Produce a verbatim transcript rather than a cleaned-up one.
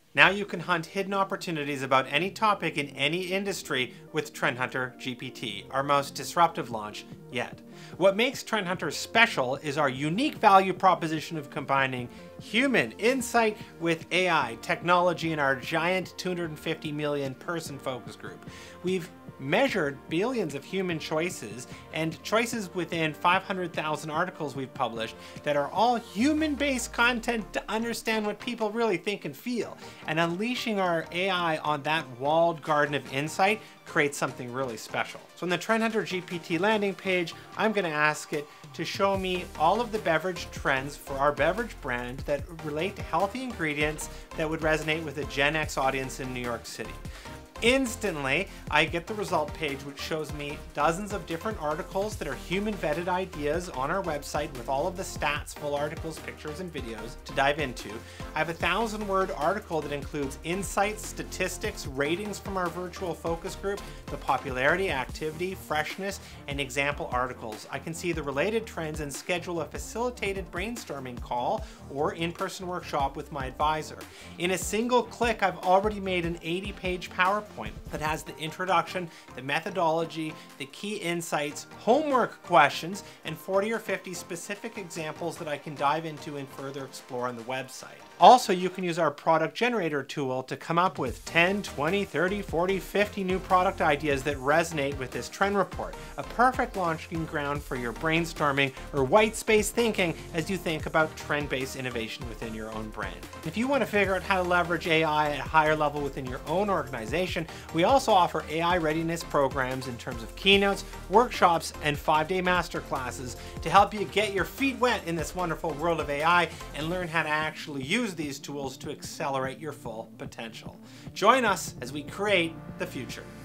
Now you can hunt hidden opportunities about any topic in any industry with Hunter G P T, our most disruptive launch yet. What makes Hunter special is our unique value proposition of combining human insight with A I technology in our giant two hundred fifty million person focus group. We've measured billions of human choices and choices within five hundred thousand articles we've published that are all human-based content to understand what people really think and feel. And unleashing our A I on that walled garden of insight creates something really special. So on the Hunter G P T landing page, I'm going to ask it to show me all of the beverage trends for our beverage brand that relate to healthy ingredients that would resonate with a Gen X audience in New York City. Instantly, I get the result page, which shows me dozens of different articles that are human vetted ideas on our website with all of the stats, full articles, pictures, and videos to dive into. I have a thousand word article that includes insights, statistics, ratings from our virtual focus group, the popularity, activity, freshness, and example articles. I can see the related trends and schedule a facilitated brainstorming call or in-person workshop with my advisor. In a single click, I've already made an eighty page PowerPoint that has the introduction, the methodology, the key insights, homework questions, and forty or fifty specific examples that I can dive into and further explore on the website. Also, you can use our product generator tool to come up with ten, twenty, thirty, forty, fifty new product ideas that resonate with this trend report. A perfect launching ground for your brainstorming or white space thinking as you think about trend-based innovation within your own brand. If you want to figure out how to leverage A I at a higher level within your own organization, we also offer A I readiness programs in terms of keynotes, workshops, and five-day masterclasses to help you get your feet wet in this wonderful world of A I and learn how to actually use these tools to accelerate your full potential. Join us as we create the future.